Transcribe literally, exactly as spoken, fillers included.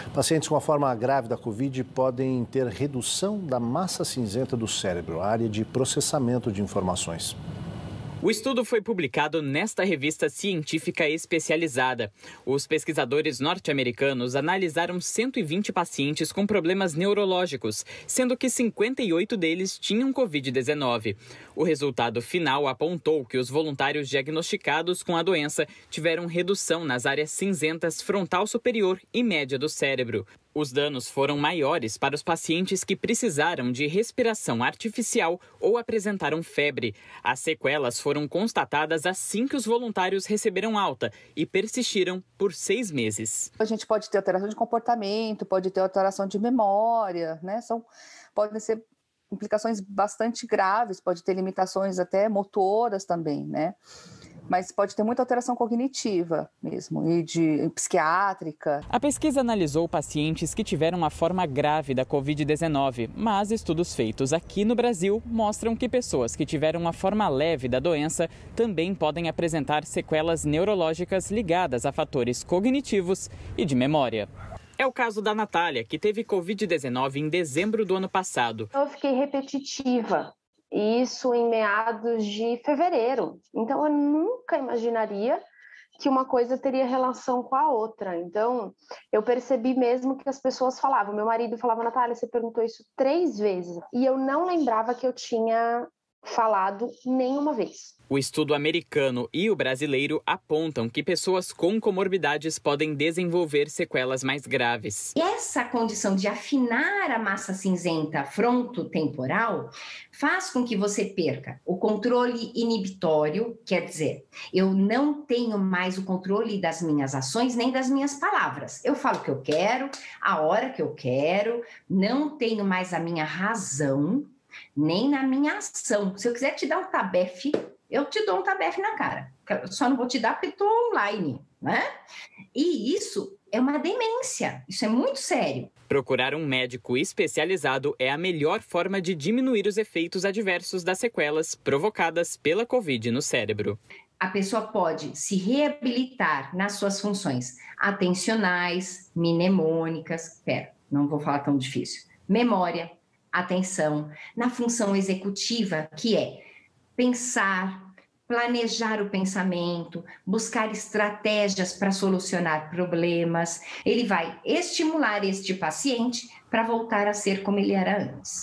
Pacientes com a forma grave da Covid podem ter redução da massa cinzenta do cérebro, área de processamento de informações. O estudo foi publicado nesta revista científica especializada. Os pesquisadores norte-americanos analisaram cento e vinte pacientes com problemas neurológicos, sendo que cinquenta e oito deles tinham covid dezenove. O resultado final apontou que os voluntários diagnosticados com a doença tiveram redução nas áreas cinzentas frontal superior e média do cérebro. Os danos foram maiores para os pacientes que precisaram de respiração artificial ou apresentaram febre. As sequelas foram constatadas assim que os voluntários receberam alta e persistiram por seis meses. A gente pode ter alteração de comportamento, pode ter alteração de memória, né? São, podem ser implicações bastante graves, pode ter limitações até motoras também, né? Mas pode ter muita alteração cognitiva mesmo, e de psiquiátrica. A pesquisa analisou pacientes que tiveram uma forma grave da covid dezenove, mas estudos feitos aqui no Brasil mostram que pessoas que tiveram uma forma leve da doença também podem apresentar sequelas neurológicas ligadas a fatores cognitivos e de memória. É o caso da Natália, que teve covid dezenove em dezembro do ano passado. Eu fiquei repetitiva. Isso em meados de fevereiro. Então, eu nunca imaginaria que uma coisa teria relação com a outra. Então, eu percebi mesmo que as pessoas falavam. Meu marido falava, Natália, você perguntou isso três vezes. E eu não lembrava que eu tinha falado nenhuma vez. O estudo americano e o brasileiro apontam que pessoas com comorbidades podem desenvolver sequelas mais graves. E essa condição de afinar a massa cinzenta frontotemporal faz com que você perca o controle inibitório, quer dizer, eu não tenho mais o controle das minhas ações nem das minhas palavras. Eu falo o que eu quero, a hora que eu quero, não tenho mais a minha razão, nem na minha ação. Se eu quiser te dar um tabefe, eu te dou um tabefe na cara. Só não vou te dar porque estou online, né? E isso é uma demência. Isso é muito sério. Procurar um médico especializado é a melhor forma de diminuir os efeitos adversos das sequelas provocadas pela Covid no cérebro. A pessoa pode se reabilitar nas suas funções atencionais, mnemônicas, pera, não vou falar tão difícil, memória, atenção, na função executiva, que é pensar, planejar o pensamento, buscar estratégias para solucionar problemas. Ele vai estimular este paciente para voltar a ser como ele era antes.